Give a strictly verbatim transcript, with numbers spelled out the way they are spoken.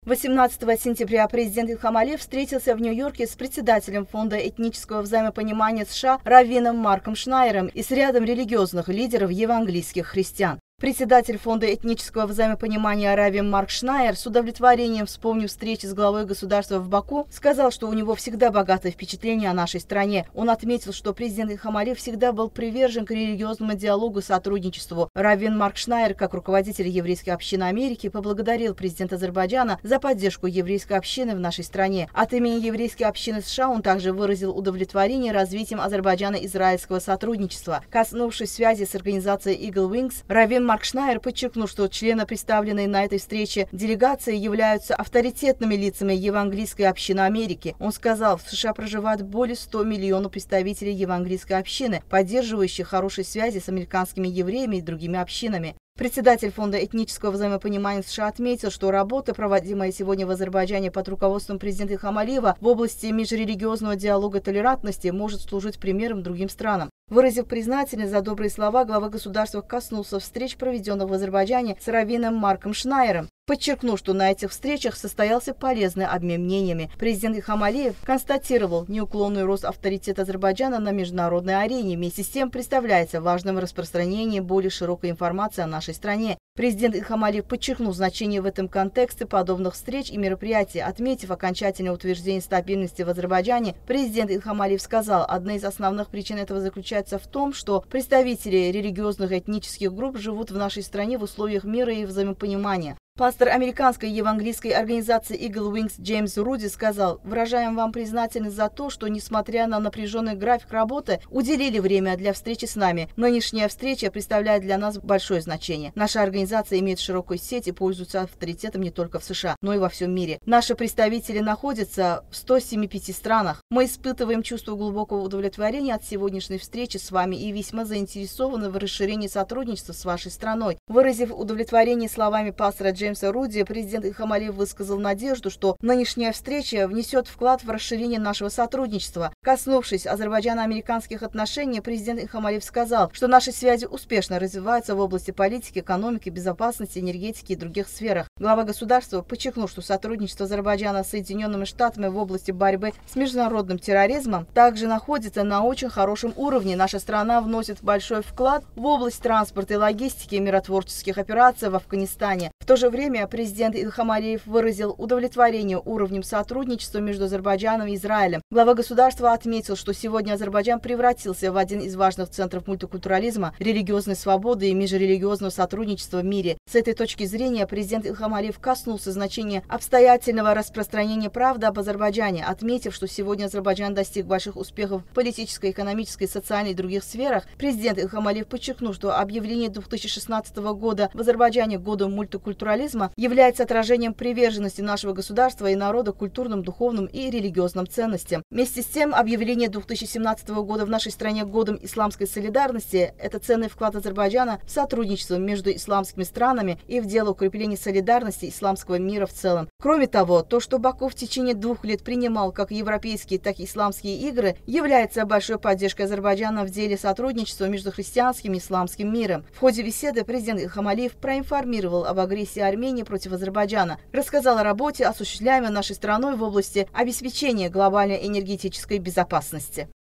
восемнадцатого сентября президент Ильхам Алиев встретился в Нью-Йорке с председателем Фонда этнического взаимопонимания США Раввином Марком Шнайером и с рядом религиозных лидеров евангельских христиан. Председатель Фонда этнического взаимопонимания Рави Марк Шнайер, с удовлетворением вспомнив встречи с главой государства в Баку, сказал, что у него всегда богатое впечатление о нашей стране. Он отметил, что президент Ильхам Алиев всегда был привержен к религиозному диалогу и сотрудничеству. Рави Марк Шнайер, как руководитель еврейской общины Америки, поблагодарил президента Азербайджана за поддержку еврейской общины в нашей стране. От имени еврейской общины США он также выразил удовлетворение развитием Азербайджано-израильского сотрудничества. Коснувшись связи с организацией Eagle Wings, Рави Марк Шнайер подчеркнул, что члены, представленные на этой встрече делегации, являются авторитетными лицами евангельской общины Америки. Он сказал, в США проживает более ста миллионов представителей евангельской общины, поддерживающих хорошие связи с американскими евреями и другими общинами. Председатель Фонда этнического взаимопонимания США отметил, что работа, проводимая сегодня в Азербайджане под руководством президента Ильхама Алиева в области межрелигиозного диалога и толерантности, может служить примером другим странам. Выразив признательность за добрые слова, глава государства коснулся встреч, проведенных в Азербайджане с раввином Марком Шнайером, подчеркнув, что на этих встречах состоялся полезный обмен мнениями. Президент Ильхам Алиев констатировал неуклонный рост авторитета Азербайджана на международной арене. Вместе с тем представляется важным распространение более широкой информации о нашей стране. Президент Ильхам Алиев подчеркнул значение в этом контексте подобных встреч и мероприятий. Отметив окончательное утверждение стабильности в Азербайджане, президент Ильхам Алиев сказал, одна из основных причин этого заключается в том, что представители религиозных и этнических групп живут в нашей стране в условиях мира и взаимопонимания. Пастор американской евангельской организации Eagle Wings Джеймс Руди сказал: «Выражаем вам признательность за то, что, несмотря на напряженный график работы, уделили время для встречи с нами. Нынешняя встреча представляет для нас большое значение. Наша организация имеет широкую сеть и пользуется авторитетом не только в США, но и во всем мире. Наши представители находятся в ста семи пяти странах. Мы испытываем чувство глубокого удовлетворения от сегодняшней встречи с вами и весьма заинтересованы в расширении сотрудничества с вашей страной». Выразив удовлетворение словами пастора Джеймса Джеймса Руди, президент Ильхам Алиев высказал надежду, что нынешняя встреча внесет вклад в расширение нашего сотрудничества. Коснувшись азербайджано-американских отношений, президент Ильхам Алиев сказал, что наши связи успешно развиваются в области политики, экономики, безопасности, энергетики и других сферах. Глава государства подчеркнул, что сотрудничество Азербайджана с Соединенными Штатами в области борьбы с международным терроризмом также находится на очень хорошем уровне. Наша страна вносит большой вклад в область транспорта и логистики и миротворческих операций в Афганистане. В то же время президент Ильхам Алиев выразил удовлетворение уровнем сотрудничества между Азербайджаном и Израилем. Глава государства отметил, что сегодня Азербайджан превратился в один из важных центров мультикультурализма, религиозной свободы и межрелигиозного сотрудничества в мире. С этой точки зрения президент Ильхам Алиев коснулся значения обстоятельного распространения правды об Азербайджане, отметив, что сегодня Азербайджан достиг больших успехов в политической, экономической, социальной и других сферах. Президент Ильхам Алиев подчеркнул, что объявление две тысячи шестнадцатого года в Азербайджане годом мультикультурализма является отражением приверженности нашего государства и народа культурным, духовным и религиозным ценностям. Вместе с тем, объявление две тысячи семнадцатого года в нашей стране годом исламской солидарности – это ценный вклад Азербайджана в сотрудничество между исламскими странами и в дело укрепления солидарности исламского мира в целом. Кроме того, то, что Баку в течение двух лет принимал как европейские, так и исламские игры, является большой поддержкой Азербайджана в деле сотрудничества между христианским и исламским миром. В ходе беседы президент Ильхам Алиев проинформировал об агрессии Армении против Азербайджана, рассказал о работе, осуществляемой нашей страной в области обеспечения глобальной энергетической безопасности.